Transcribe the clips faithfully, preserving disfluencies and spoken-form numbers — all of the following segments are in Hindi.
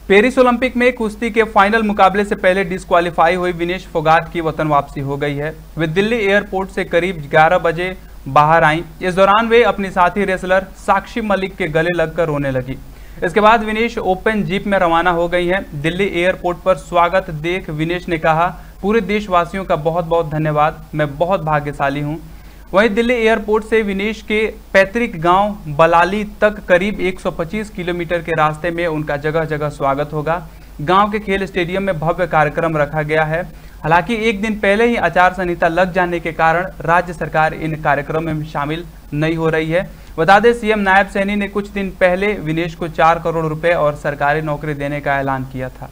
पेरिस ओलंपिक में कुश्ती के फाइनल मुकाबले से पहले डिस्क्वालीफाई हुई विनेश फोगाट की वतन वापसी हो गई है। वे दिल्ली एयरपोर्ट से करीब ग्यारह बजे बाहर आईं। इस दौरान वे अपनी साथी रेसलर साक्षी मलिक के गले लगकर रोने लगी। इसके बाद विनेश ओपन जीप में रवाना हो गई हैं। दिल्ली एयरपोर्ट पर स्वागत देख विनेश ने कहा, पूरे देशवासियों का बहुत बहुत धन्यवाद, मैं बहुत भाग्यशाली हूं। वहीं दिल्ली एयरपोर्ट से विनेश के पैतृक गांव बलाली तक करीब एक सौ पच्चीस किलोमीटर के रास्ते में उनका जगह जगह स्वागत होगा। गांव के खेल स्टेडियम में भव्य कार्यक्रम रखा गया है। हालांकि एक दिन पहले ही आचार संहिता लग जाने के कारण राज्य सरकार इन कार्यक्रमों में शामिल नहीं हो रही है। बता दें, सीएम नायब सैनी ने कुछ दिन पहले विनेश को चार करोड़ रुपए और सरकारी नौकरी देने का ऐलान किया था।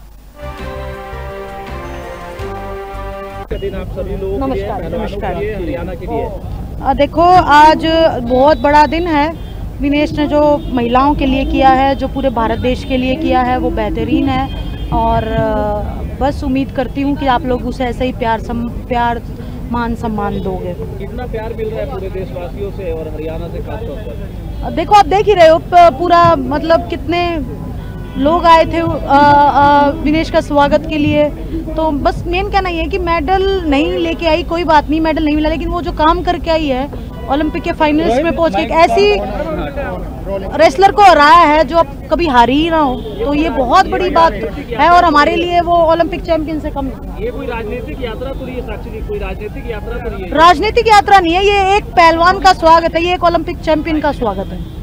दिन आप सभी लोग नमस्कार नमस्कार हरियाणा के लिए देखो, आज बहुत बड़ा दिन है। विनेश ने जो महिलाओं के लिए किया है, जो पूरे भारत देश के लिए किया है, वो बेहतरीन है। और बस उम्मीद करती हूँ कि आप लोग उसे ऐसे ही प्यार सम, प्यार मान सम्मान दोगे। कितना प्यार मिल रहा है पूरे देशवासियों से और हरियाणा से खासतौर पर? देखो, आप देख ही रहे हो पूरा, मतलब कितने लोग आए थे आ, आ, विनेश का स्वागत के लिए। तो बस मेन कहना ये है कि मेडल नहीं लेके आई, कोई बात नहीं, मेडल नहीं मिला, लेकिन वो जो काम करके आई है, ओलंपिक के फाइनल्स में पहुंच के एक ऐसी रेसलर को हराया है जो अब कभी हारी ही ना हो, तो ये बहुत बड़ी बात है। और हमारे लिए वो ओलंपिक चैंपियन से कम नहीं। ये कोई राजनीतिक यात्रा तो नहीं है साक्षी जी, कोई राजनीतिक यात्रा तो नहीं है? राजनीतिक यात्रा नहीं है, ये एक पहलवान का स्वागत है, ये एक ओलंपिक चैंपियन का स्वागत है।